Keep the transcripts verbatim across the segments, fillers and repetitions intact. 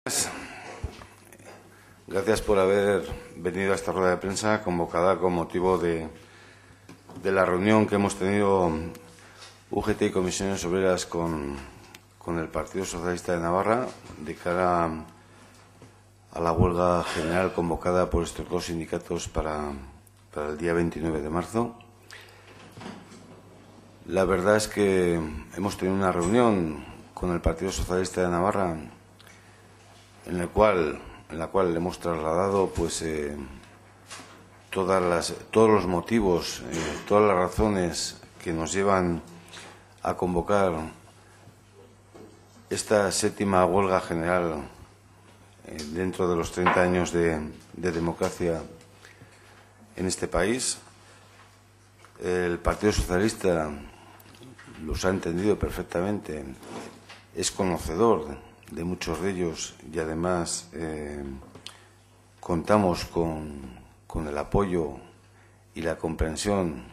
Gracias por haber venido a esta rueda de prensa convocada con motivo de, de la reunión que hemos tenido U G T y Comisiones Obreras con, con el Partido Socialista de Navarra de cara a la huelga general convocada por estos dos sindicatos para, para el día veintinueve de marzo. La verdad es que hemos tenido una reunión con el Partido Socialista de Navarra en la cual, en la cual le hemos trasladado pues, eh, todas las, todos los motivos, eh, todas las razones que nos llevan a convocar esta séptima huelga general eh, dentro de los treinta años de, de democracia en este país. El Partido Socialista los ha entendido perfectamente, es conocedor de muchos de ellos y además eh, contamos con, con el apoyo y la comprensión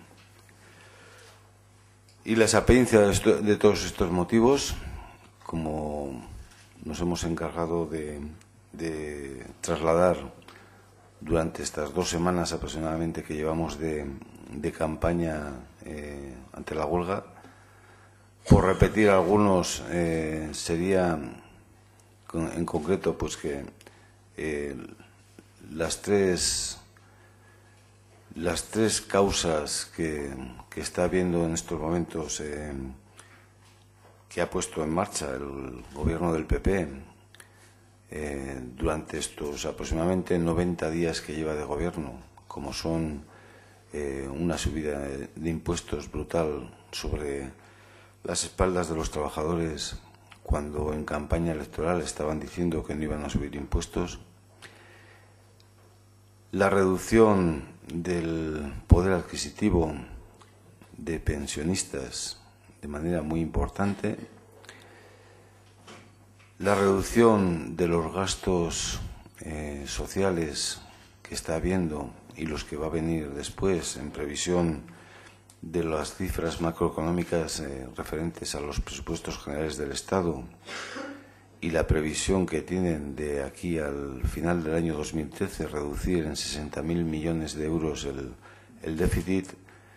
y la sapiencia de, esto, de todos estos motivos, como nos hemos encargado de, de trasladar durante estas dos semanas aproximadamente que llevamos de, de campaña eh, ante la huelga. Por repetir algunos, eh, sería en concreto pues que eh, las tres las tres causas que, que está habiendo en estos momentos eh, que ha puesto en marcha el gobierno del P P eh, durante estos aproximadamente noventa días que lleva de gobierno, como son eh, una subida de, de impuestos brutal sobre las espaldas de los trabajadores, cuando en campaña electoral estaban diciendo que no iban a subir impuestos, la reducción del poder adquisitivo de pensionistas de manera muy importante, la reducción de los gastos eh, sociales que está habiendo y los que va a venir después en previsión de las cifras macroeconómicas eh, referentes a los presupuestos generales del Estado y la previsión que tienen de aquí al final del año dos mil trece reducir en sesenta mil millones de euros el, el déficit,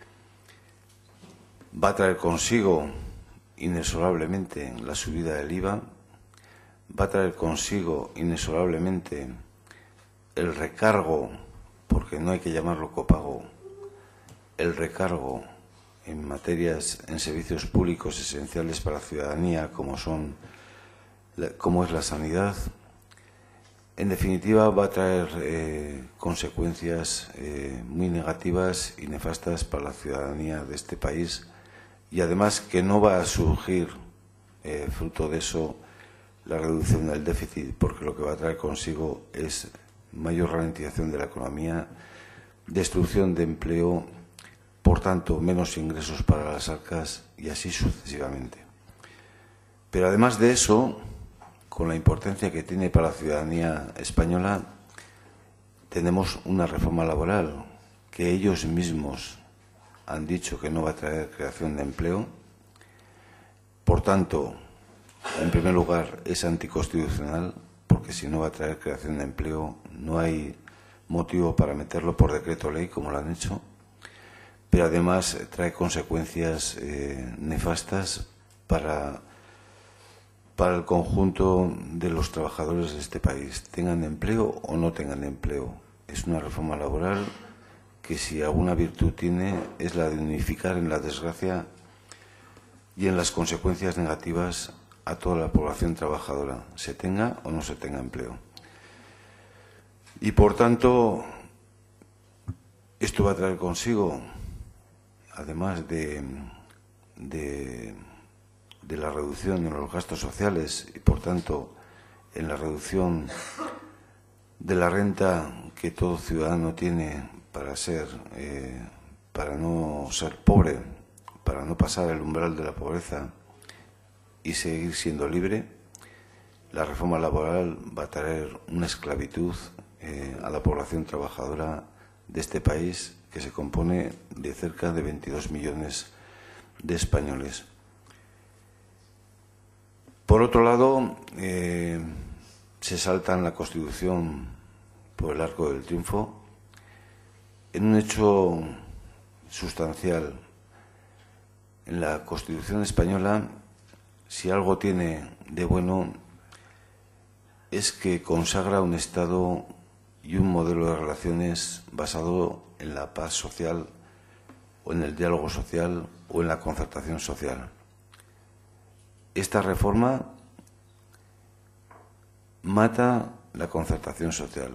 va a traer consigo inexorablemente la subida del I V A, va a traer consigo inexorablemente el recargo, porque no hay que llamarlo copago, el recargo en materias, en servicios públicos esenciales para la ciudadanía, como son, como es la sanidad. En definitiva, va a traer eh, consecuencias eh, muy negativas y nefastas para la ciudadanía de este país, y además que no va a surgir eh, fruto de eso la reducción del déficit, porque lo que va a traer consigo es mayor ralentización de la economía, destrucción de empleo, por tanto, menos ingresos para las arcas y así sucesivamente. Pero además de eso, con la importancia que tiene para la ciudadanía española, tenemos una reforma laboral que ellos mismos han dicho que no va a traer creación de empleo. Por tanto, en primer lugar, es anticonstitucional, porque si no va a traer creación de empleo, no hay motivo para meterlo por decreto ley, como lo han hecho. Pero además trae consecuencias eh, nefastas para, para el conjunto de los trabajadores de este país, tengan empleo o no tengan empleo. Es una reforma laboral que, si alguna virtud tiene, es la de unificar en la desgracia y en las consecuencias negativas a toda la población trabajadora, se tenga o no se tenga empleo. Y por tanto, esto va a traer consigo, además de, de, de la reducción en los gastos sociales y, por tanto, en la reducción de la renta que todo ciudadano tiene para ser, eh, para no ser pobre, para no pasar el umbral de la pobreza y seguir siendo libre, la reforma laboral va a traer una esclavitud eh, a la población trabajadora de este país, que se compone de cerca de veintidós millones de españoles. Por otro lado, eh, se saltan la Constitución por el arco del triunfo en un hecho sustancial. En la Constitución española, si algo tiene de bueno, es que consagra un Estado y un modelo de relaciones basado en la paz social o en el diálogo social o en la concertación social. Esta reforma mata la concertación social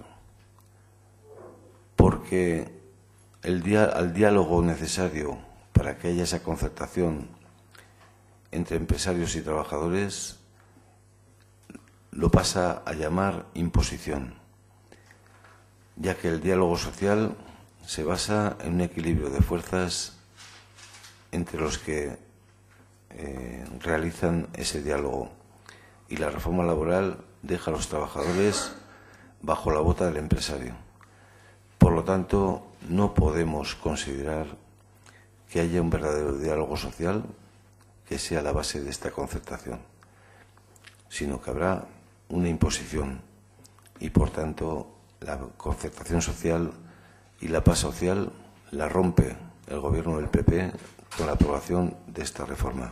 porque el dia- al diálogo necesario para que haya esa concertación entre empresarios y trabajadores lo pasa a llamar imposición, ya que el diálogo social se basa en un equilibrio de fuerzas entre los que eh, realizan ese diálogo, y la reforma laboral deja a los trabajadores bajo la bota del empresario. Por lo tanto, no podemos considerar que haya un verdadero diálogo social que sea la base de esta concertación, sino que habrá una imposición y, por tanto, la concertación social y la paz social la rompe el gobierno del P P con la aprobación de esta reforma.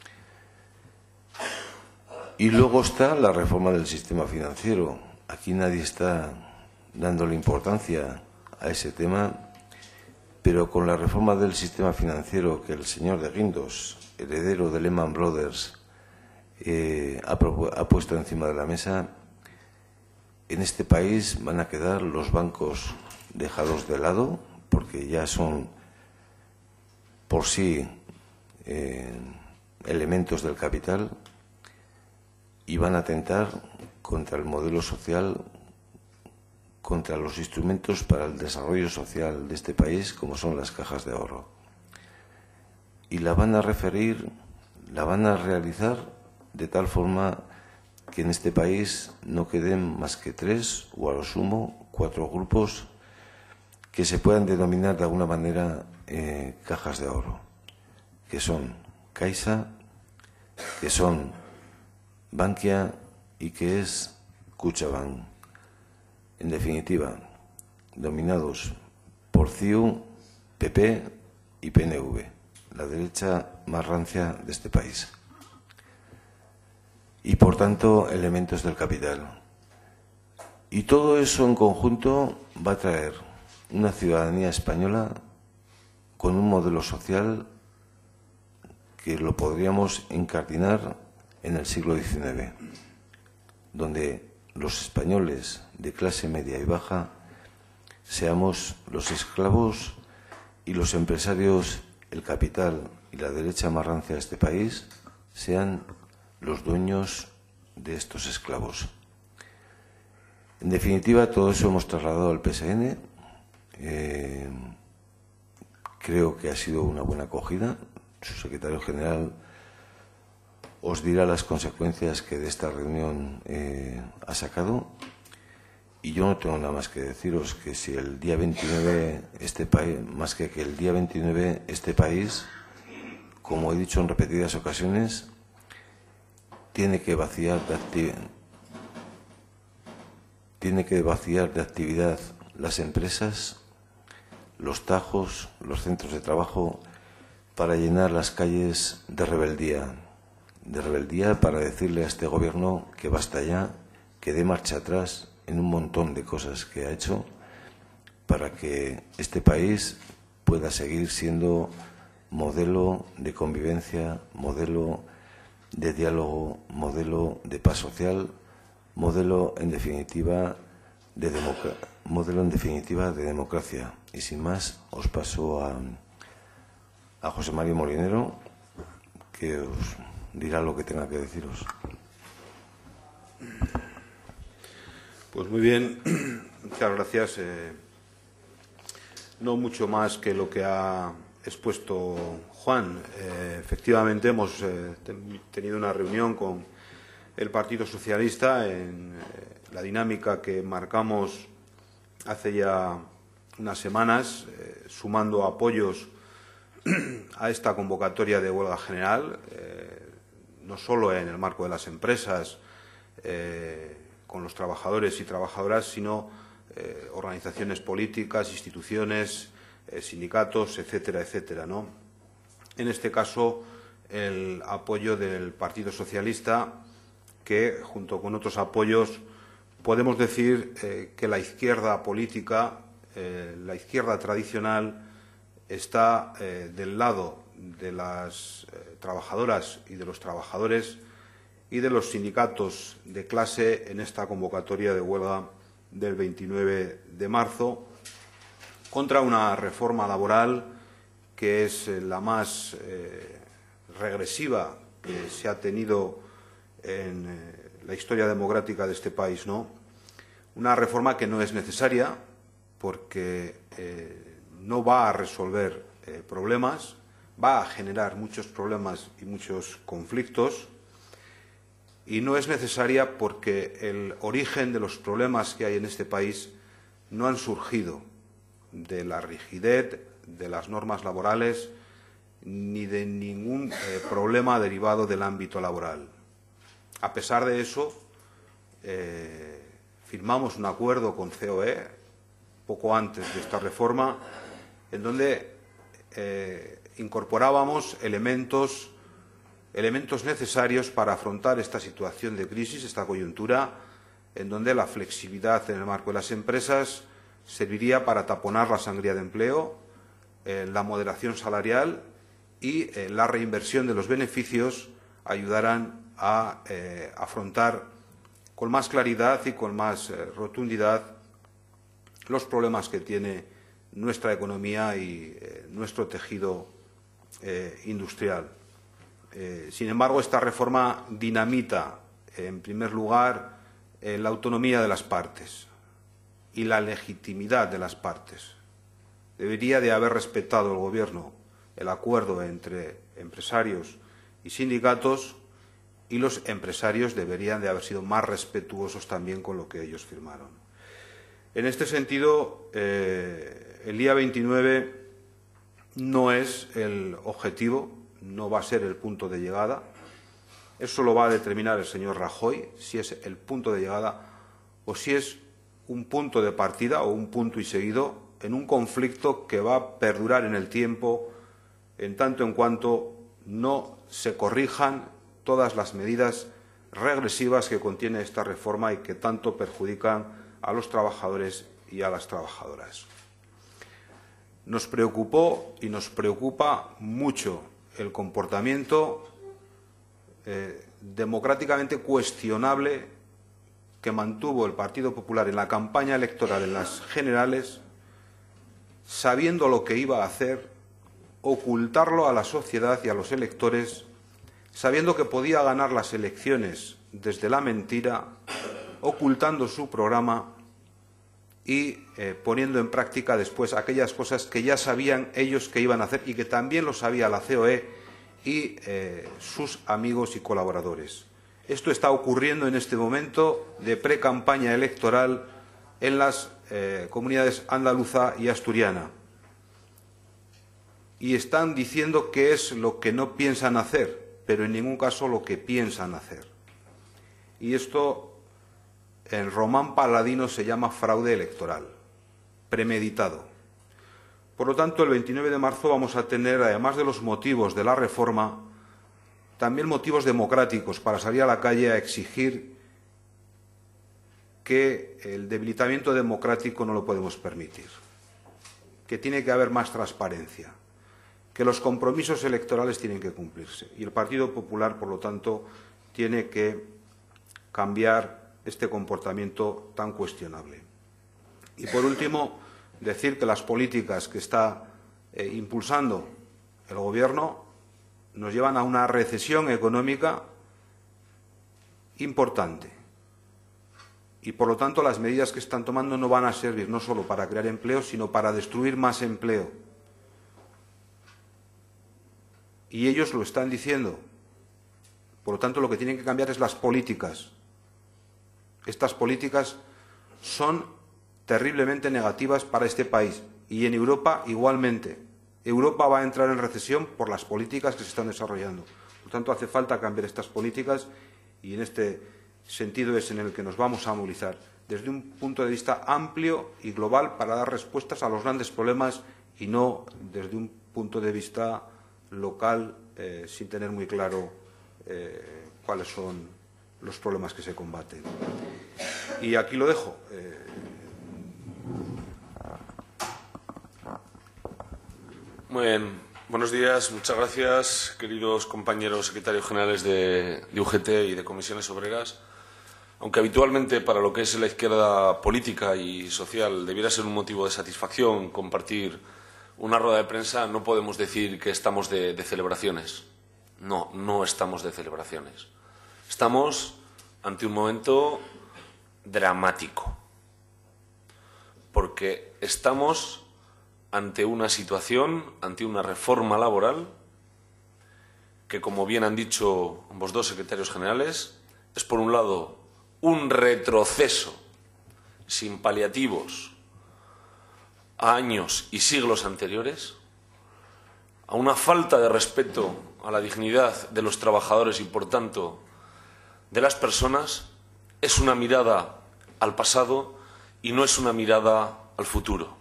Y luego está la reforma del sistema financiero. Aquí nadie está dándole importancia a ese tema, pero con la reforma del sistema financiero que el señor de Guindos, heredero de Lehman Brothers, eh, ha, ha puesto encima de la mesa, en este país van a quedar los bancos dejados de lado, porque ya son por sí eh, elementos del capital, y van a atentar contra el modelo social, contra los instrumentos para el desarrollo social de este país, como son las cajas de ahorro. Y la van a referir, la van a realizar de tal forma que en este país no queden más que tres o a lo sumo cuatro grupos que se puedan denominar de alguna manera eh, cajas de ahorro, que son Caixa, que son Bankia y que es Kutxabank. En definitiva, dominados por C I U, P P y P N V, la derecha más rancia de este país. Y, por tanto, elementos del capital. Y todo eso en conjunto va a traer una ciudadanía española con un modelo social que lo podríamos incardinar en el siglo diecinueve, donde los españoles de clase media y baja seamos los esclavos y los empresarios, el capital y la derecha más rancia de este país sean los dueños de estos esclavos. En definitiva, todo eso hemos trasladado al P S N. Eh, creo que ha sido una buena acogida. Su secretario general os dirá las consecuencias que de esta reunión eh, ha sacado. Y yo no tengo nada más que deciros que si el día veintinueve este país, más que que el día veintinueve este país, como he dicho en repetidas ocasiones, tiene que vaciar de actividad, tiene que vaciar de actividad las empresas, los tajos, los centros de trabajo, para llenar las calles de rebeldía, de rebeldía para decirle a este gobierno que basta ya, que dé marcha atrás en un montón de cosas que ha hecho para que este país pueda seguir siendo modelo de convivencia, modelo de diálogo, modelo de paz social, modelo en definitiva de democracia, modelo en definitiva de democracia. Y sin más, os paso a, a José María Molinero, que os dirá lo que tenga que deciros. Pues muy bien, muchas gracias. Eh, no mucho más que lo que ha expuesto Juan. Eh, efectivamente, hemos eh, ten, tenido una reunión con el Partido Socialista en eh, la dinámica que marcamos hace ya unas semanas, eh, sumando apoyos a esta convocatoria de huelga general, eh, no solo en el marco de las empresas, eh, con los trabajadores y trabajadoras, sino eh, organizaciones políticas, instituciones, eh, sindicatos, etcétera, etcétera, ¿no? En este caso, el apoyo del Partido Socialista, que, junto con otros apoyos, podemos decir eh, que la izquierda política, eh, la izquierda tradicional, está eh, del lado de las eh, trabajadoras y de los trabajadores y de los sindicatos de clase en esta convocatoria de huelga del veintinueve de marzo contra una reforma laboral que es eh, la más eh, regresiva que se ha tenido en eh, la historia democrática de este país, ¿no? Una reforma que no es necesaria porque eh, no va a resolver eh, problemas, va a generar muchos problemas y muchos conflictos, y no es necesaria porque el origen de los problemas que hay en este país no han surgido de la rigidez de las normas laborales ni de ningún eh, problema derivado del ámbito laboral. A pesar de eso, eh, firmamos un acuerdo con C O E poco antes de esta reforma, en donde eh, incorporábamos elementos, elementos necesarios para afrontar esta situación de crisis, esta coyuntura, en donde la flexibilidad en el marco de las empresas serviría para taponar la sangría de empleo, eh, la moderación salarial y eh, la reinversión de los beneficios ayudarán a eh, afrontar con más claridad y con más eh, rotundidad los problemas que tiene nuestra economía y eh, nuestro tejido eh, industrial. Eh, sin embargo, esta reforma dinamita, en primer lugar, eh, la autonomía de las partes y la legitimidad de las partes. Debería de haber respetado el Gobierno el acuerdo entre empresarios y sindicatos, y los empresarios deberían de haber sido más respetuosos también con lo que ellos firmaron. En este sentido, eh, el día veintinueve no es el objetivo, no va a ser el punto de llegada. Eso lo va a determinar el señor Rajoy, si es el punto de llegada o si es un punto de partida o un punto y seguido en un conflicto que va a perdurar en el tiempo en tanto en cuanto no se corrijan todas las medidas regresivas que contiene esta reforma y que tanto perjudican a los trabajadores y a las trabajadoras. Nos preocupó y nos preocupa mucho el comportamiento eh, democráticamente cuestionable que mantuvo el Partido Popular en la campaña electoral, en las generales, sabiendo lo que iba a hacer, ocultarlo a la sociedad y a los electores, sabiendo que podía ganar las elecciones desde la mentira, ocultando su programa y eh, poniendo en práctica después aquellas cosas que ya sabían ellos que iban a hacer y que también lo sabía la C O E y eh, sus amigos y colaboradores. Esto está ocurriendo en este momento de pre-campaña electoral en las eh, comunidades andaluza y asturiana. Y están diciendo qué es lo que no piensan hacer, pero en ningún caso lo que piensan hacer. Y esto en román paladino se llama fraude electoral, premeditado. Por lo tanto, el veintinueve de marzo vamos a tener, además de los motivos de la reforma, también motivos democráticos para salir a la calle a exigir que el debilitamiento democrático no lo podemos permitir, que tiene que haber más transparencia, que los compromisos electorales tienen que cumplirse. Y el Partido Popular, por lo tanto, tiene que cambiar este comportamiento tan cuestionable. Y, por último, decir que las políticas que está eh, impulsando el Gobierno nos llevan a una recesión económica importante. Y, por lo tanto, las medidas que están tomando no van a servir no solo para crear empleo, sino para destruir más empleo. Y ellos lo están diciendo. Por lo tanto, lo que tienen que cambiar es las políticas. Estas políticas son terriblemente negativas para este país y en Europa igualmente. Europa va a entrar en recesión por las políticas que se están desarrollando. Por lo tanto, hace falta cambiar estas políticas y en este sentido es en el que nos vamos a movilizar, desde un punto de vista amplio y global para dar respuestas a los grandes problemas y no desde un punto de vista local, eh, sin tener muy claro eh, cuáles son los problemas que se combaten. Y aquí lo dejo. Eh, Muy bien. Buenos días. Muchas gracias, queridos compañeros secretarios generales de, de U G T y de Comisiones Obreras. Aunque habitualmente para lo que es la izquierda política y social debiera ser un motivo de satisfacción compartir una rueda de prensa, no podemos decir que estamos de, de celebraciones. No, no estamos de celebraciones. Estamos ante un momento dramático, porque estamos ante una situación, ante una reforma laboral que, como bien han dicho ambos dos secretarios generales, es por un lado un retroceso sin paliativos a años y siglos anteriores, a una falta de respeto a la dignidad de los trabajadores y, por tanto, de las personas. Es una mirada al pasado y no es una mirada al futuro.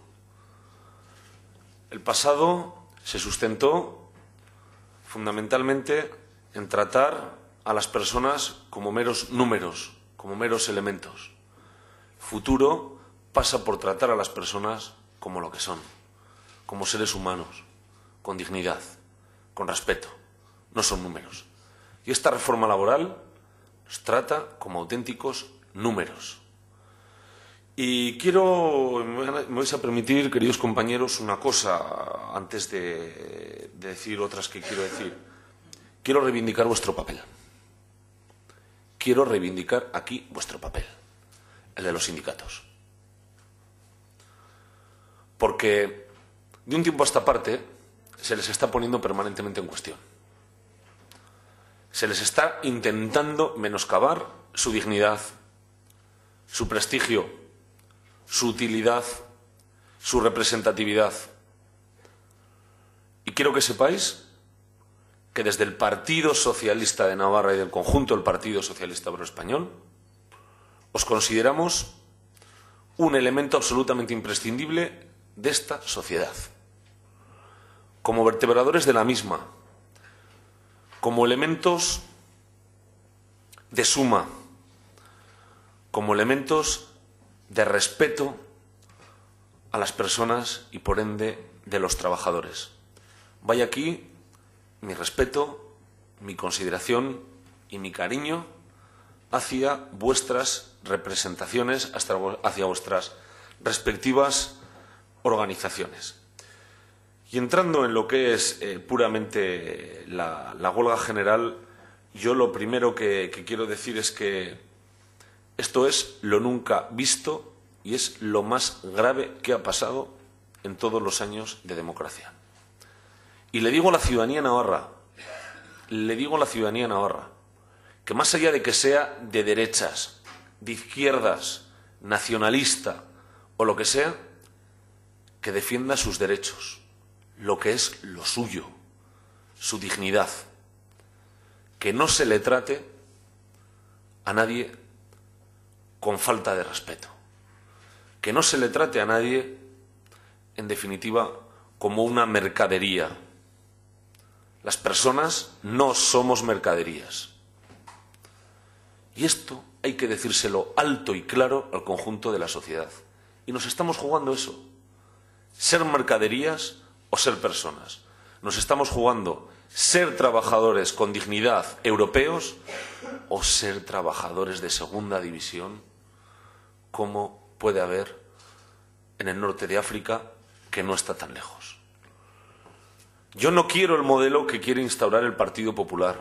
El pasado se sustentó fundamentalmente en tratar a las personas como meros números, como meros elementos. El futuro pasa por tratar a las personas como lo que son, como seres humanos, con dignidad, con respeto. No son números. Y esta reforma laboral nos trata como auténticos números. Y quiero, me vais a permitir, queridos compañeros, una cosa antes de, de decir otras que quiero decir. Quiero reivindicar vuestro papel. Quiero reivindicar aquí vuestro papel, el de los sindicatos. Porque de un tiempo a esta parte se les está poniendo permanentemente en cuestión. Se les está intentando menoscabar su dignidad, su prestigio, su utilidad, su representatividad. Y quiero que sepáis que desde el Partido Socialista de Navarra y del conjunto del Partido Socialista Obrero Español os consideramos un elemento absolutamente imprescindible de esta sociedad, como vertebradores de la misma, como elementos de suma, como elementos de respeto a las personas y, por ende, de los trabajadores. Vaya aquí mi respeto, mi consideración y mi cariño hacia vuestras representaciones, hacia vuestras respectivas organizaciones. Y entrando en lo que es eh, puramente la, la huelga general, yo lo primero que, que quiero decir es que esto es lo nunca visto y es lo más grave que ha pasado en todos los años de democracia. Y le digo a la ciudadanía navarra, le digo a la ciudadanía navarra, que más allá de que sea de derechas, de izquierdas, nacionalista o lo que sea, que defienda sus derechos, lo que es lo suyo, su dignidad, que no se le trate a nadie con falta de respeto, que no se le trate a nadie, en definitiva, como una mercadería. Las personas no somos mercaderías. Y esto hay que decírselo alto y claro al conjunto de la sociedad. Y nos estamos jugando eso, ser mercaderías o ser personas. Nos estamos jugando ser trabajadores con dignidad europeos o ser trabajadores de segunda división, como puede haber en el norte de África, que no está tan lejos. Yo no quiero el modelo que quiere instaurar el Partido Popular.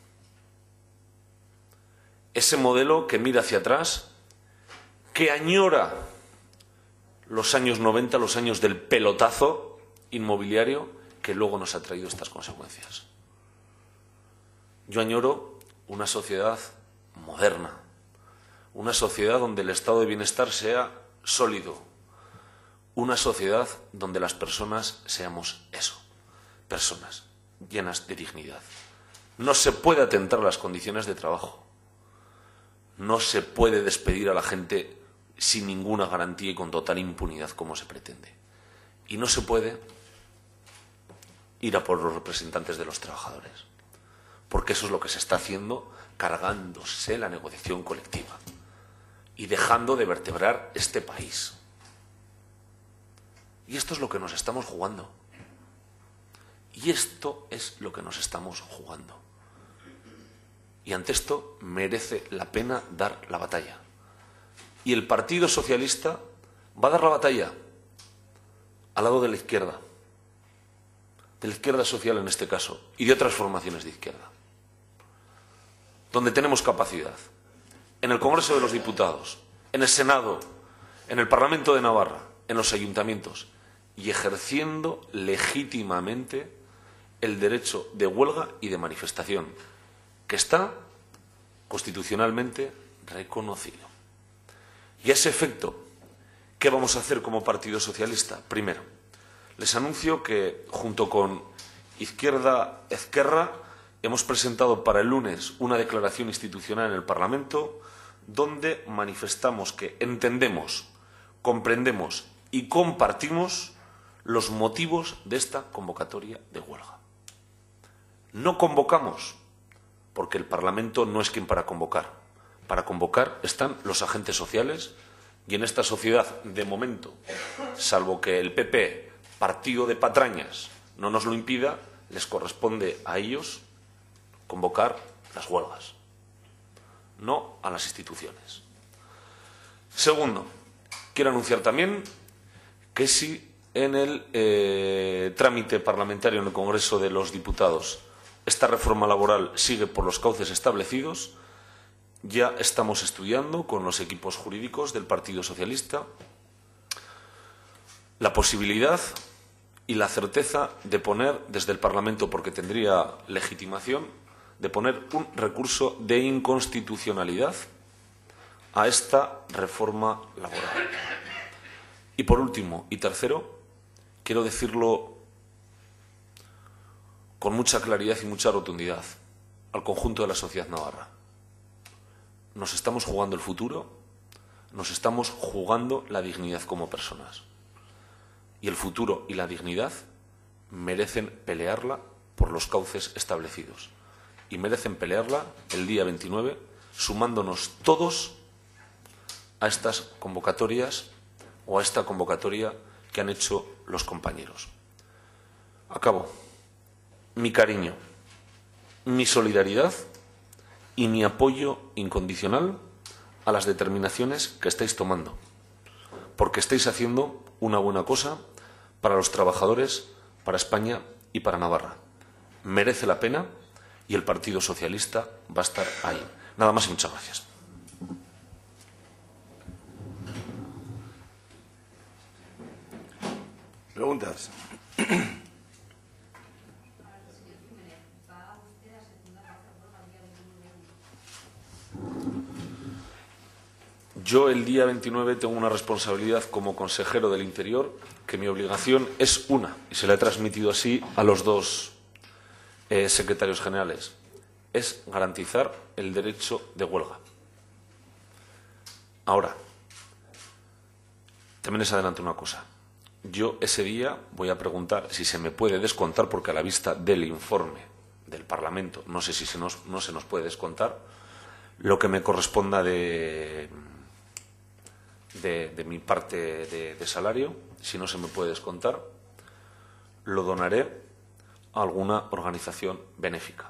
Ese modelo que mira hacia atrás, que añora los años noventa, los años del pelotazo inmobiliario, que luego nos ha traído estas consecuencias. Yo añoro una sociedad moderna, una sociedad donde el estado de bienestar sea sólido, una sociedad donde las personas seamos eso, personas llenas de dignidad. No se puede atentar a las condiciones de trabajo, No se puede despedir a la gente sin ninguna garantía y con total impunidad como se pretende. Y no se puede ir a por los representantes de los trabajadores, porque eso es lo que se está haciendo, cargándose la negociación colectiva y dejando de vertebrar este país. Y esto es lo que nos estamos jugando. Y esto es lo que nos estamos jugando. Y ante esto merece la pena dar la batalla. Y el Partido Socialista va a dar la batalla al lado de la izquierda, de la izquierda social en este caso, y de otras formaciones de izquierda, donde tenemos capacidad, en el Congreso de los Diputados, en el Senado, en el Parlamento de Navarra, en los ayuntamientos, y ejerciendo legítimamente el derecho de huelga y de manifestación, que está constitucionalmente reconocido. Y a ese efecto, ¿qué vamos a hacer como Partido Socialista? Primero, les anuncio que junto con Izquierda Ezquerra hemos presentado para el lunes una declaración institucional en el Parlamento donde manifestamos que entendemos, comprendemos y compartimos los motivos de esta convocatoria de huelga. No convocamos porque el Parlamento no es quien para convocar. Para convocar están los agentes sociales y en esta sociedad, de momento, salvo que el P P, partido de patrañas, no nos lo impida, les corresponde a ellos convocar las huelgas, no a las instituciones. Segundo, quiero anunciar también que si en el eh, trámite parlamentario en el Congreso de los Diputados esta reforma laboral sigue por los cauces establecidos, ya estamos estudiando con los equipos jurídicos del Partido Socialista la posibilidad y la certeza de poner desde el Parlamento, porque tendría legitimación, de poner un recurso de inconstitucionalidad a esta reforma laboral. Y por último y tercero, quiero decirlo con mucha claridad y mucha rotundidad al conjunto de la sociedad navarra. Nos estamos jugando el futuro, nos estamos jugando la dignidad como personas. Y el futuro y la dignidad merecen pelearla por los cauces establecidos. Y merecen pelearla el día veintinueve, sumándonos todos a estas convocatorias o a esta convocatoria que han hecho los compañeros. Acabo. Mi cariño, mi solidaridad y mi apoyo incondicional a las determinaciones que estáis tomando, porque estáis haciendo una buena cosa para los trabajadores, para España y para Navarra. Merece la pena y el Partido Socialista va a estar ahí. Nada más y muchas gracias. Preguntas. Yo el día veintinueve tengo una responsabilidad como consejero del Interior, que mi obligación es una, y se la he transmitido así a los dos eh, secretarios generales, es garantizar el derecho de huelga. Ahora, también les adelanto una cosa. Yo ese día voy a preguntar si se me puede descontar, porque a la vista del informe del Parlamento, no sé si se nos, no se nos puede descontar, lo que me corresponda de... De, de mi parte de, de salario, si no se me puede descontar, lo donaré a alguna organización benéfica.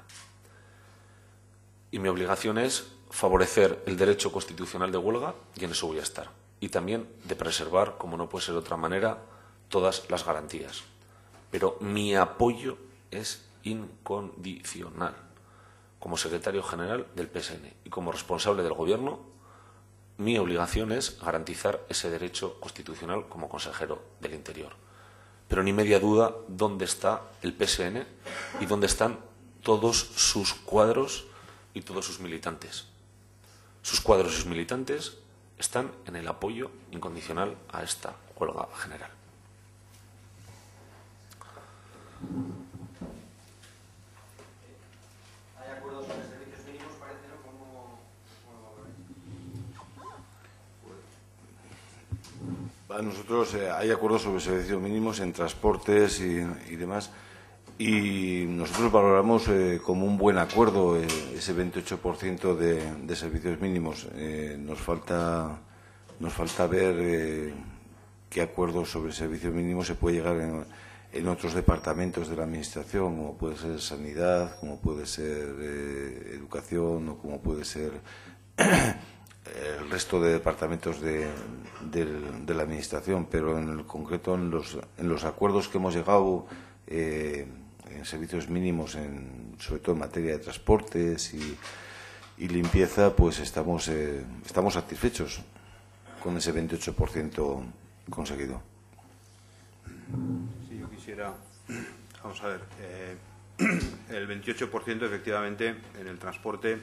Y mi obligación es favorecer el derecho constitucional de huelga, y en eso voy a estar. Y también de preservar, como no puede ser de otra manera, todas las garantías. Pero mi apoyo es incondicional, como secretario general del P S N y como responsable del Gobierno. Mi obligación es garantizar ese derecho constitucional como consejero del Interior. Pero ni media duda dónde está el P S N y dónde están todos sus cuadros y todos sus militantes. Sus cuadros y sus militantes están en el apoyo incondicional a esta huelga general. ¿Hay acuerdos sobre servicios mínimos, parece, no? ¿Cómo, cómo lo veis? A nosotros eh, hay acuerdos sobre servicios mínimos en transportes y, y demás, y nosotros valoramos eh, como un buen acuerdo eh, ese veintiocho por ciento de, de servicios mínimos. Eh, nos falta nos falta ver eh, qué acuerdos sobre servicios mínimos se puede llegar en, en otros departamentos de la Administración, como puede ser sanidad, como puede ser eh, educación o como puede ser el resto de departamentos de, de, de la Administración, pero en el concreto en los, en los acuerdos que hemos llegado eh, en servicios mínimos, en, sobre todo en materia de transportes y, y limpieza, pues estamos, eh, estamos satisfechos con ese veintiocho por ciento conseguido. Sí, yo quisiera, vamos a ver, eh, el veintiocho por ciento efectivamente en el transporte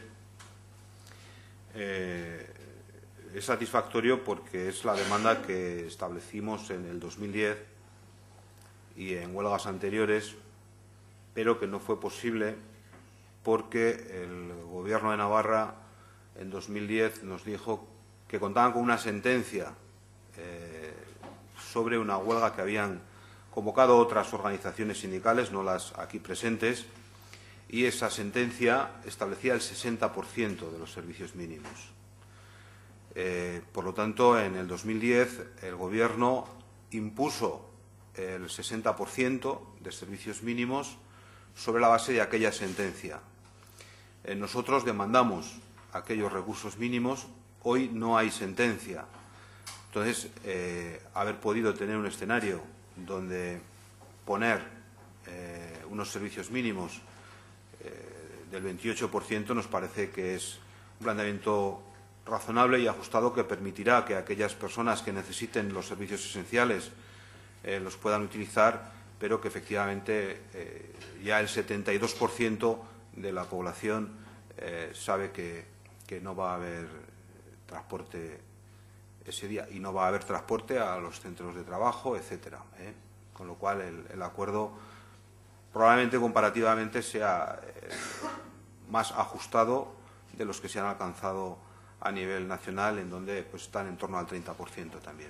eh, es satisfactorio porque es la demanda que establecimos en el dos mil diez y en huelgas anteriores, pero que no fue posible porque el Gobierno de Navarra en dos mil diez nos dijo que contaban con una sentencia eh, sobre una huelga que habían convocado otras organizaciones sindicales, no las aquí presentes, y esa sentencia establecía el sesenta por ciento de los servicios mínimos. Eh, por lo tanto, en el dos mil diez el Gobierno impuso el sesenta por ciento de servicios mínimos sobre la base de aquella sentencia. Eh, nosotros demandamos aquellos recursos mínimos, hoy no hay sentencia. Entonces, eh, haber podido tener un escenario donde poner eh, unos servicios mínimos eh, del veintiocho por ciento nos parece que es un planteamiento razonable y ajustado que permitirá que aquellas personas que necesiten los servicios esenciales eh, los puedan utilizar, pero que efectivamente eh, ya el setenta y dos por ciento de la población eh, sabe que, que no va a haber transporte ese día y no va a haber transporte a los centros de trabajo, etcétera. ¿eh? Con lo cual el, el acuerdo probablemente comparativamente sea eh, más ajustado de los que se han alcanzado a nivel nacional, en donde pues, están en torno al treinta por ciento también.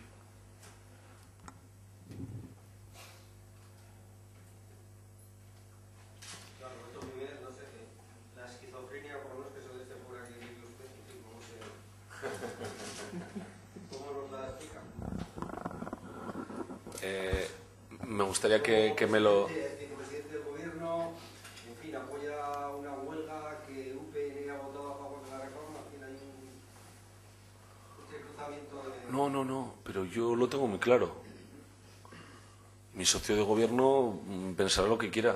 Eh, me gustaría que, que me lo... El presidente del Gobierno, en fin, apoya una huelga que U P N ha votado a favor de la reforma. En fin, hay un este cruzamiento de... No, no, no, pero yo lo tengo muy claro. Mi socio de gobierno pensará lo que quiera.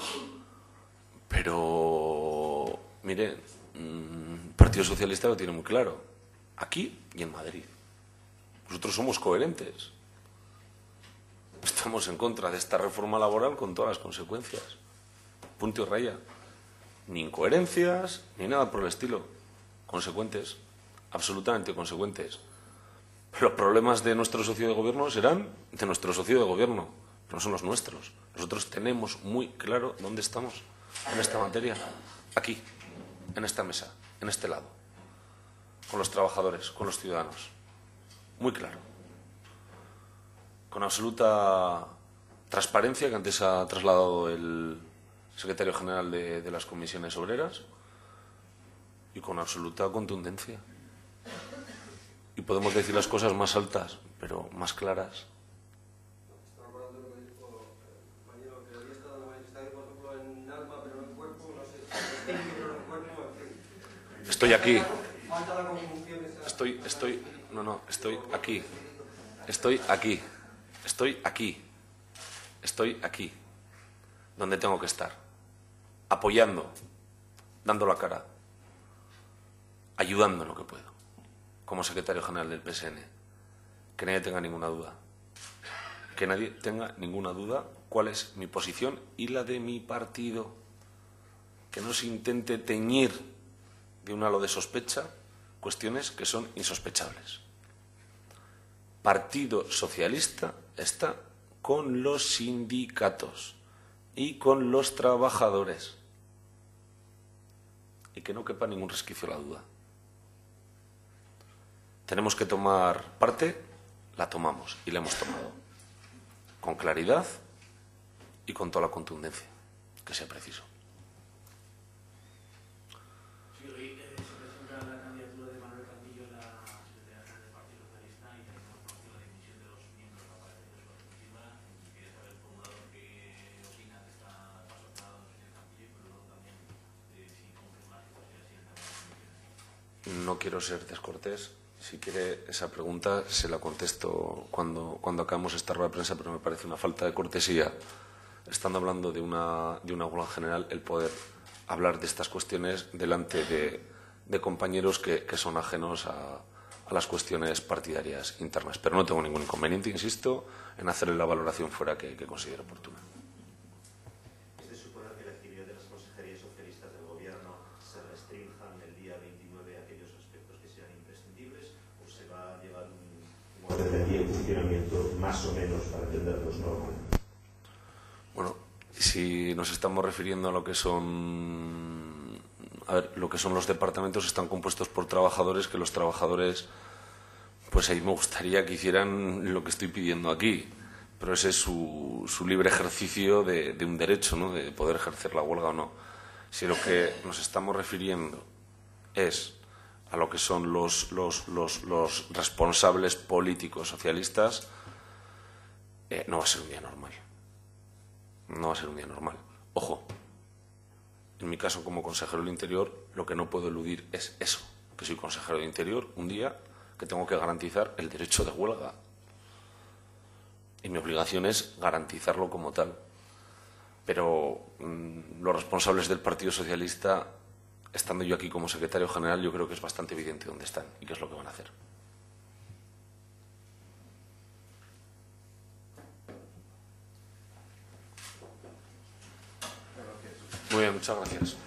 Pero, mire, el Partido Socialista lo tiene muy claro. Aquí y en Madrid. Nosotros somos coherentes. Estamos en contra de esta reforma laboral con todas las consecuencias. Punto y raya. Ni incoherencias, ni nada por el estilo. Consecuentes. Absolutamente consecuentes. Pero los problemas de nuestro socio de gobierno serán de nuestro socio de gobierno, no son los nuestros. Nosotros tenemos muy claro dónde estamos en esta materia. Aquí, en esta mesa, en este lado. Con los trabajadores, con los ciudadanos. Muy claro. Con absoluta transparencia que antes ha trasladado el secretario general de, de las comisiones obreras y con absoluta contundencia. Y podemos decir las cosas más altas, pero más claras. Estoy acordando de lo que dijo el compañero que había estado en la manifestación, por ejemplo, en alma, pero no en cuerpo, no sé, espíritu, pero no en cuerpo, en fin. Estoy aquí. Falta la conjunción esa. Estoy, estoy, no, no, estoy aquí. Estoy aquí. Estoy aquí. Estoy aquí. Donde tengo que estar. Apoyando. Dando la cara. Ayudando en lo que puedo. Como secretario general del P S N. Que nadie tenga ninguna duda. Que nadie tenga ninguna duda cuál es mi posición y la de mi partido. Que no se intente teñir de un halo de sospecha cuestiones que son insospechables. Partido Socialista está con los sindicatos y con los trabajadores. Y que no quepa ningún resquicio a la duda. Tenemos que tomar parte la tomamos y la hemos tomado con claridad y con toda la contundencia que sea preciso. Sí, hoy eh, se presenta la candidatura de Manuel Cantillo a la Secretaría General del Partido Socialista y tenemos conocido la dimisión de los miembros de la Pared de su encima. Quería saber el formulador qué opina de esta paso que ha dado el señor Cantillo, pero luego también eh, si confirmar que podría ser también. No quiero ser descortés. Si quiere esa pregunta, se la contesto cuando, cuando acabemos esta rueda de prensa, pero me parece una falta de cortesía, estando hablando de una, de una huelga general, el poder hablar de estas cuestiones delante de, de compañeros que, que son ajenos a, a las cuestiones partidarias internas. Pero no tengo ningún inconveniente, insisto, en hacerle la valoración fuera que, que considere oportuna. ¿Es de suponer que la actividad de las consejerías socialistas del Gobierno se restrinjan el día veintinueve a aquellos aspectos que sean imprescindibles o se va a llevar un, un orden de día y funcionamiento más o menos para entenderlos normal? Bueno, si nos estamos refiriendo a lo que son, a ver, lo que son los departamentos, están compuestos por trabajadores, que los trabajadores, pues ahí me gustaría que hicieran lo que estoy pidiendo aquí, pero ese es su, su libre ejercicio de, de un derecho, ¿no?, de poder ejercer la huelga o no. Si lo que nos estamos refiriendo es a lo que son los, los, los, los responsables políticos socialistas, eh, no va a ser un día normal. No va a ser un día normal. Ojo, en mi caso como consejero del Interior, lo que no puedo eludir es eso, que soy consejero del Interior, un día que tengo que garantizar el derecho de huelga. Y mi obligación es garantizarlo como tal. Pero mmm, los responsables del Partido Socialista, estando yo aquí como secretario general, yo creo que es bastante evidente dónde están y qué es lo que van a hacer. Muy bien, muchas gracias.